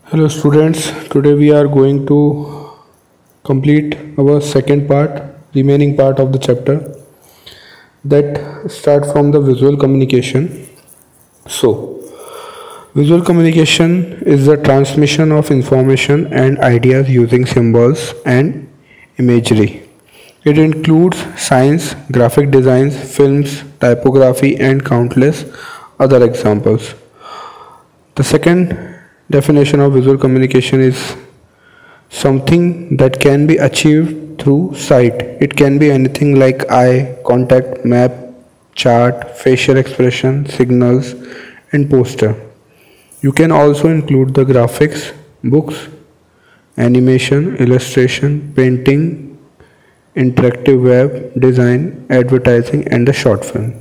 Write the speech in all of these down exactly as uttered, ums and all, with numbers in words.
Hello students, today we are going to complete our second part, remaining part of the chapter that start from the visual communication. So, visual communication is the transmission of information and ideas using symbols and imagery. It includes signs, graphic designs, films, typography and countless other examples. The second definition of visual communication is something that can be achieved through sight. It can be anything like eye contact, map, chart, facial expression, signals, and poster. You can also include the graphics, books, animation, illustration, painting, interactive web design, advertising, and the short film.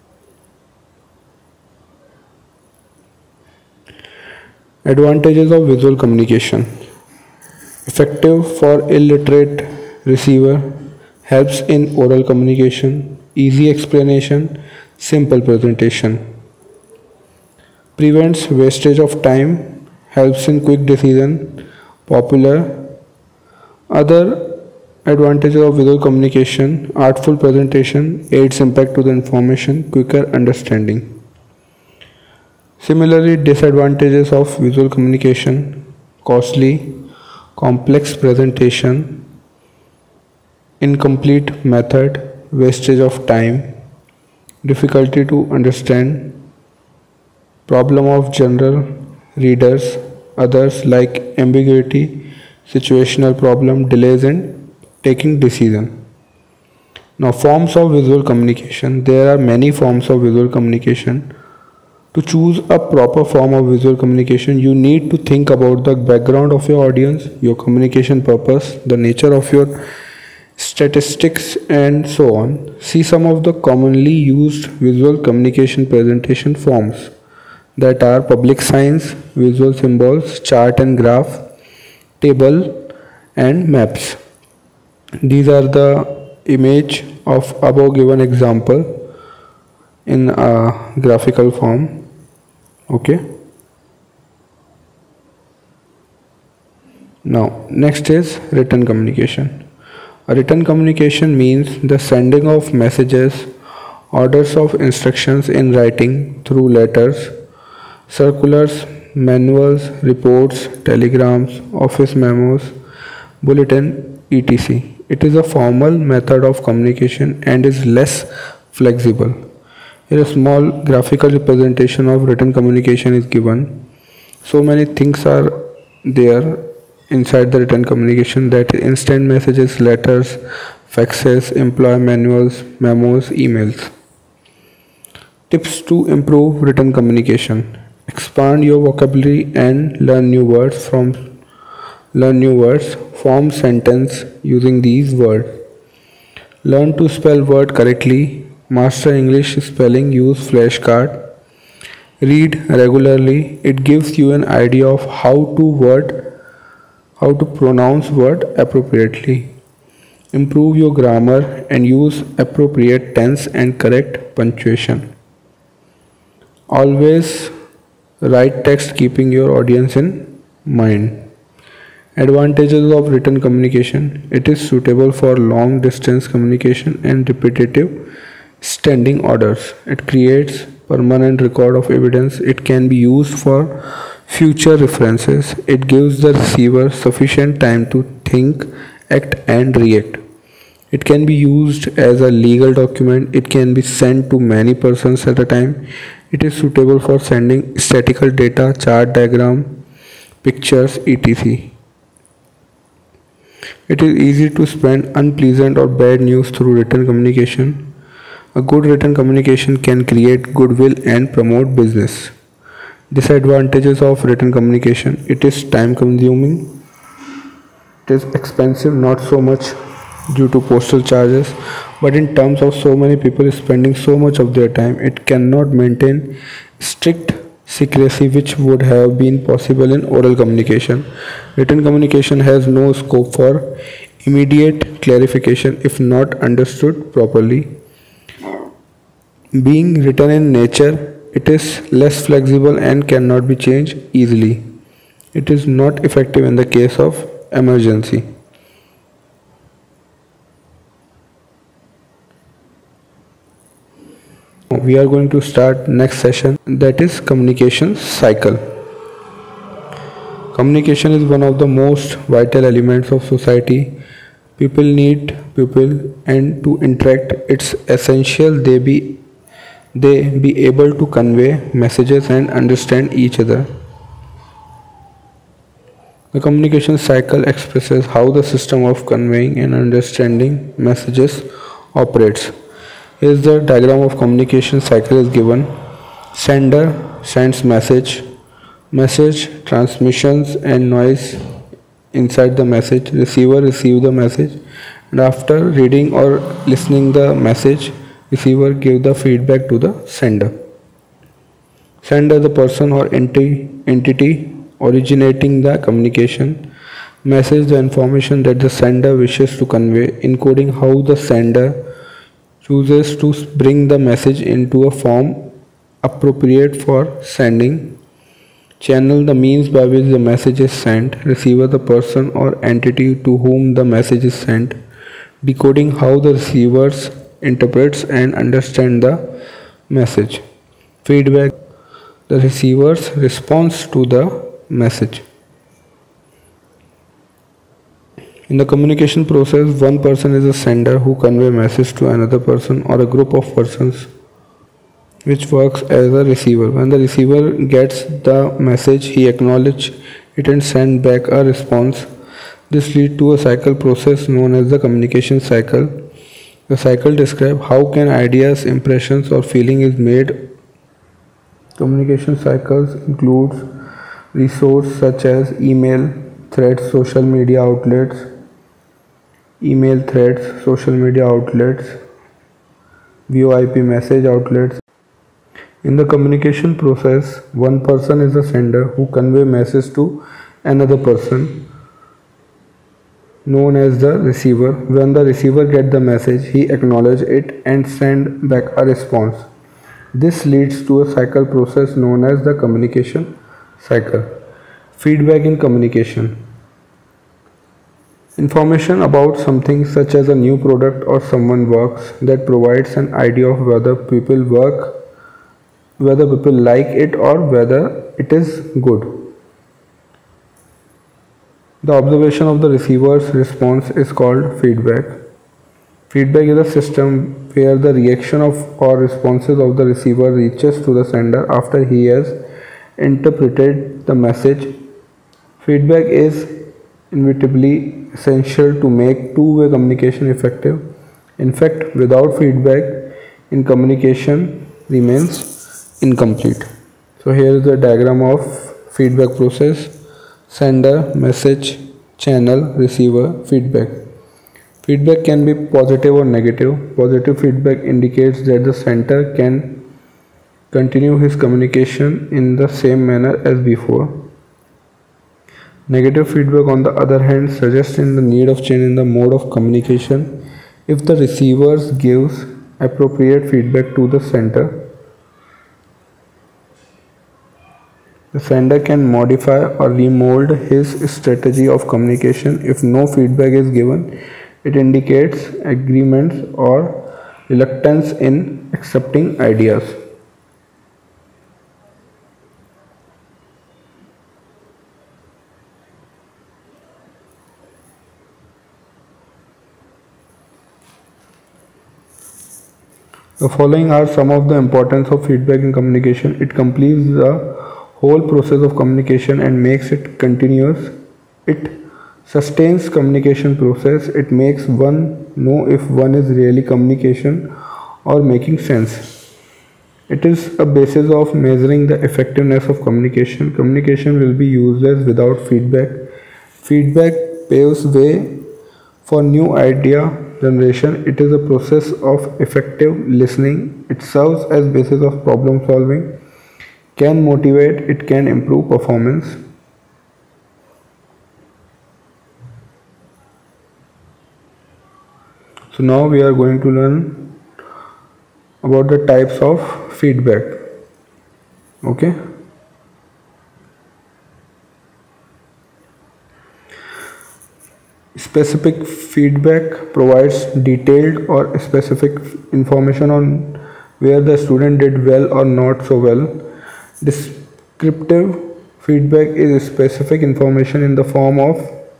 Advantages of visual communication. Effective for illiterate receiver, helps in oral communication, easy explanation, simple presentation. Prevents wastage of time, helps in quick decision, popular. Other advantages of visual communication: artful presentation, aids impact to the information, quicker understanding. Similarly, disadvantages of visual communication: costly, complex presentation, incomplete method, wastage of time, difficulty to understand, problem of general readers, others like ambiguity, situational problem, delays in taking decision. Now, forms of visual communication. There are many forms of visual communication. To choose a proper form of visual communication, you need to think about the background of your audience, your communication purpose, the nature of your statistics, and so on. See some of the commonly used visual communication presentation forms that are public signs, visual symbols, chart and graph, table, and maps. These are the image of above given example in a graphical form. Okay. Now, next is written communication. A written communication means the sending of messages, orders of instructions in writing through letters, circulars, manuals, reports, telegrams, office memos, bulletin, et cetera. It is a formal method of communication and is less flexible. Here a small graphical representation of written communication is given. So many things are there inside the written communication, that instant messages, letters, faxes, employee manuals, memos, emails. Tips to improve written communication. Expand your vocabulary and learn new words from learn new words. Form sentence using these words. Learn to spell word correctly. Master English spelling, use flashcard. Read regularly. It gives you an idea of how to word, how to pronounce word appropriately. Improve your grammar and use appropriate tense and correct punctuation. Always write text keeping your audience in mind. Advantages of written communication. It is suitable for long distance communication and repetitive standing orders. It creates permanent record of evidence. It can be used for future references. It gives the receiver sufficient time to think, act and react. It can be used as a legal document. It can be sent to many persons at a time. It is suitable for sending statistical data, chart diagram, pictures, et cetera. It is easy to spread unpleasant or bad news through written communication. A good written communication can create goodwill and promote business. Disadvantages of written communication. It is time consuming. It is expensive, not so much due to postal charges, but in terms of so many people spending so much of their time, it cannot maintain strict secrecy which would have been possible in oral communication. Written communication has no scope for immediate clarification if not understood properly. Being written in nature, it is less flexible and cannot be changed easily. It is not effective in the case of emergency. We are going to start next session, that is communication cycle. Communication is one of the most vital elements of society. People need people, and to interact it's essential they be they be able to convey messages and understand each other. The communication cycle expresses how the system of conveying and understanding messages operates. Here is the diagram of communication cycle is given. Sender sends message, message transmissions and noise inside the message. Receiver receive the message, and after reading or listening the message, receiver give the feedback to the sender. Sender, the person or enti- entity originating the communication. Message, the information that the sender wishes to convey, encoding how the sender chooses to bring the message into a form appropriate for sending. Channel, the means by which the message is sent. Receiver, the person or entity to whom the message is sent, decoding how the receiver interprets and understands the message. Feedback, the receiver's response to the message. In the communication process, one person is a sender who convey message to another person or a group of persons, which works as a receiver. When the receiver gets the message, he acknowledges it and send back a response. This leads to a cycle process known as the communication cycle. The cycle describes how can ideas, impressions or feeling is made. Communication cycles includes resources such as email, threads, social media outlets, email threads, social media outlets, V O I P message outlets. In the communication process, one person is the sender who convey message to another person, known as the receiver. When the receiver get the message, he acknowledge it and send back a response. This leads to a cycle process known as the communication cycle. Feedback in communication. Information about something such as a new product or someone works that provides an idea of whether people work, whether people like it or whether it is good. The observation of the receiver's response is called feedback. Feedback is a system where the reaction of or responses of the receiver reaches to the sender after he has interpreted the message. Feedback is inevitably essential to make two-way communication effective. In fact, without feedback in communication remains incomplete. So here is the diagram of feedback process: sender, message, channel, receiver, feedback. Feedback can be positive or negative. Positive feedback indicates that the sender can continue his communication in the same manner as before. Negative feedback, on the other hand, suggests in the need of change in the mode of communication. If the receiver gives appropriate feedback to the sender, the sender can modify or remold his strategy of communication. If no feedback is given, it indicates agreement or reluctance in accepting ideas. The following are some of the importance of feedback in communication. It completes the whole process of communication and makes it continuous. It sustains communication process. It makes one know if one is really communication or making sense. It is a basis of measuring the effectiveness of communication. Communication will be useless without feedback. Feedback paves way for new idea generation. It is a process of effective listening. It serves as basis of problem solving, can motivate, it can improve performance. So now we are going to learn about the types of feedback. Okay. Specific feedback provides detailed or specific information on where the student did well or not so well. Descriptive feedback is specific information in the form of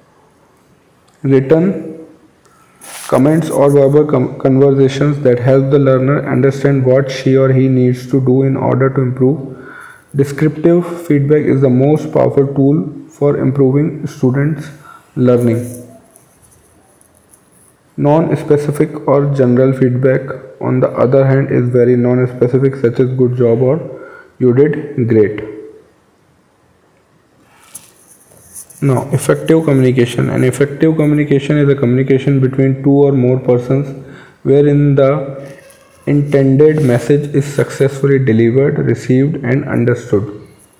written comments or verbal com- conversations that help the learner understand what she or he needs to do in order to improve. Descriptive feedback is the most powerful tool for improving students' learning. Non-specific or general feedback, on the other hand, is very non-specific, such as good job or you did great. Now, effective communication. An effective communication is a communication between two or more persons wherein the intended message is successfully delivered, received, and understood.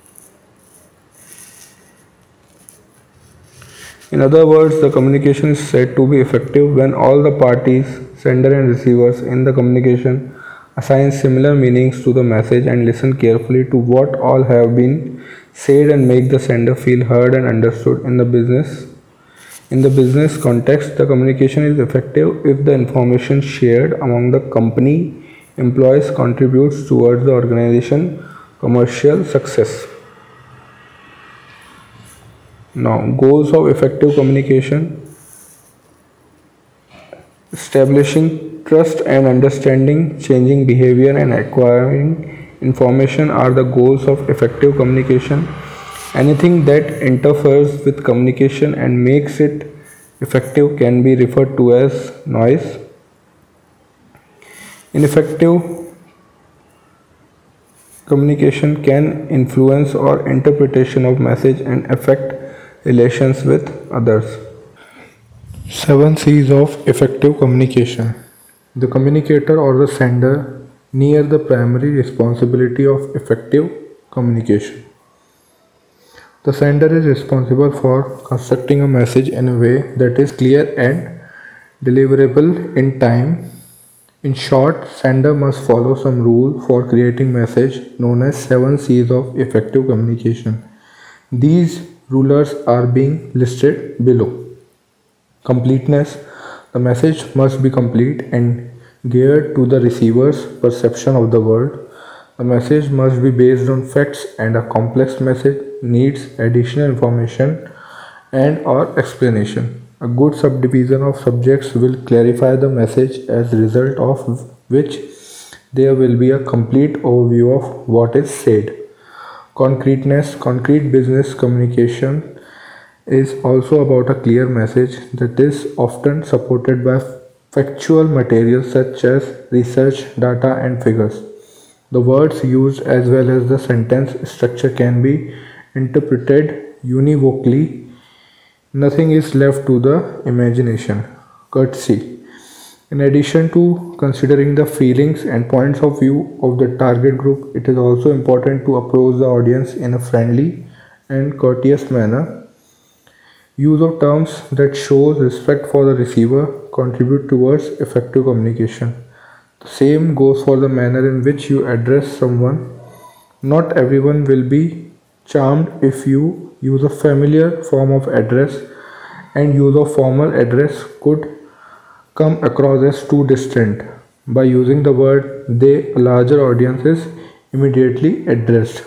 In other words, the communication is said to be effective when all the parties, sender and receivers in the communication, assign similar meanings to the message and listen carefully to what all have been said and make the sender feel heard and understood. In the business in the business context, the communication is effective if the information shared among the company employees contributes towards the organization commercial success. Now, goals of effective communication: establishing trust and understanding, changing behavior, and acquiring information are the goals of effective communication. Anything that interferes with communication and makes it effective can be referred to as noise. Ineffective communication can influence our interpretation of message and affect relations with others. Seven C's of effective communication. The communicator or the sender near the primary responsibility of effective communication. The sender is responsible for constructing a message in a way that is clear and deliverable in time. In short, sender must follow some rule for creating message known as seven C's of effective communication. These rulers are being listed below. Completeness. The message must be complete and geared to the receiver's perception of the world. The message must be based on facts, and a complex message needs additional information and or explanation. A good subdivision of subjects will clarify the message, as a result of which there will be a complete overview of what is said. Concreteness. Concrete business communication is also about a clear message that is often supported by factual materials such as research, data, and figures. The words used as well as the sentence structure can be interpreted univocally. Nothing is left to the imagination. Courtesy. In addition to considering the feelings and points of view of the target group, it is also important to approach the audience in a friendly and courteous manner. Use of terms that shows respect for the receiver contribute towards effective communication. The same goes for the manner in which you address someone. Not everyone will be charmed if you use a familiar form of address, and use of formal address could come across as too distant. By using the word they, a larger audience is immediately addressed.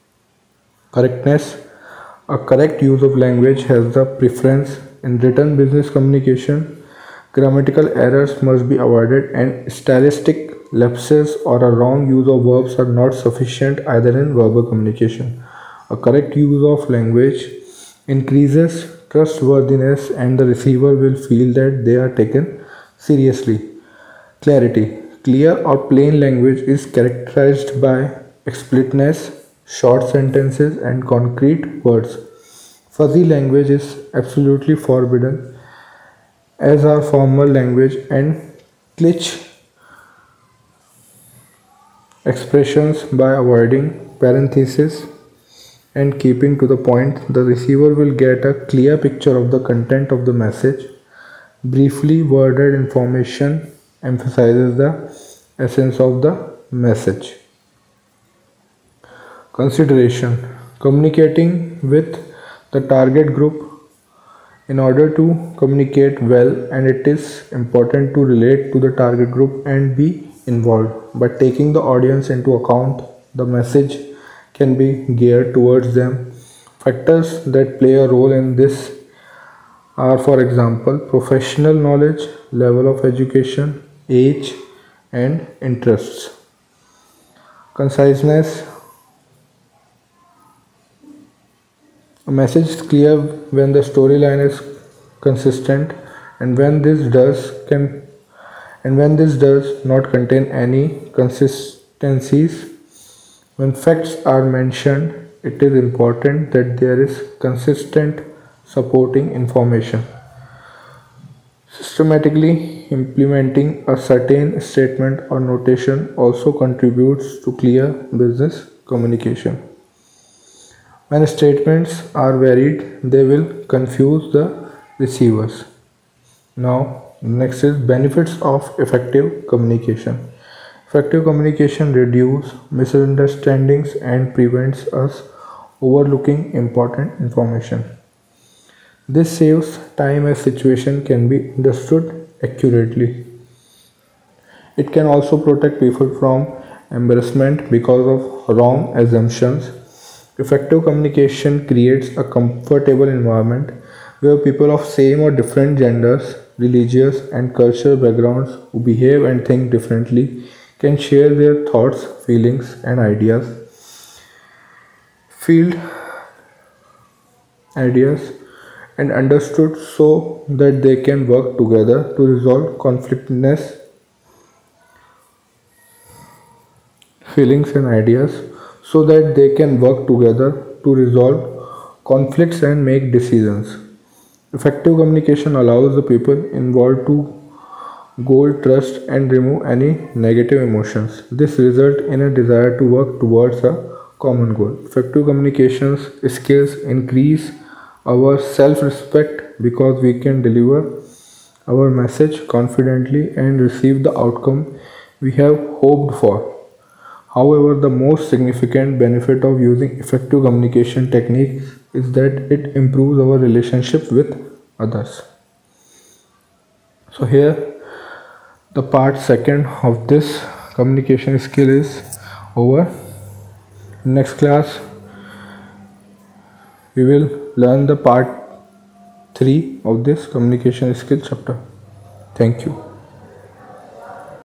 Correctness. A correct use of language has the preference in written business communication. Grammatical errors must be avoided, and stylistic lapses or a wrong use of verbs are not sufficient either in verbal communication. A correct use of language increases trustworthiness, and the receiver will feel that they are taken seriously. Clarity. Clear or plain language is characterized by explicitness, short sentences, and concrete words. Fuzzy language is absolutely forbidden, as are formal language and cliché expressions. By avoiding parentheses and keeping to the point, the receiver will get a clear picture of the content of the message. Briefly worded information emphasizes the essence of the message. Consideration. Communicating with the target group in order to communicate well, and it is important to relate to the target group and be involved. But taking the audience into account, the message can be geared towards them. Factors that play a role in this are, for example, professional knowledge, level of education, age, and interests. Conciseness. A message is clear when the storyline is consistent, and when this does can and when this does not contain any consistencies. When facts are mentioned, it is important that there is consistent supporting information. Systematically implementing a certain statement or notation also contributes to clear business communication. When statements are varied, they will confuse the receivers. Now, next is benefits of effective communication. Effective communication reduces misunderstandings and prevents us overlooking important information. This saves time as situation can be understood accurately. It can also protect people from embarrassment because of wrong assumptions. Effective communication creates a comfortable environment where people of same or different genders, religious and cultural backgrounds who behave and think differently can share their thoughts, feelings, and ideas. Field ideas and understood so that they can work together to resolve conflictness, feelings, and ideas so that they can work together to resolve conflicts and make decisions. Effective communication allows the people involved to build trust and remove any negative emotions. This results in a desire to work towards a common goal. Effective communication skills increase our self-respect because we can deliver our message confidently and receive the outcome we have hoped for. However, the most significant benefit of using effective communication techniques is that it improves our relationship with others. So here the part second of this communication skill is over. Next class we will learn the part three of this communication skill chapter. Thank you.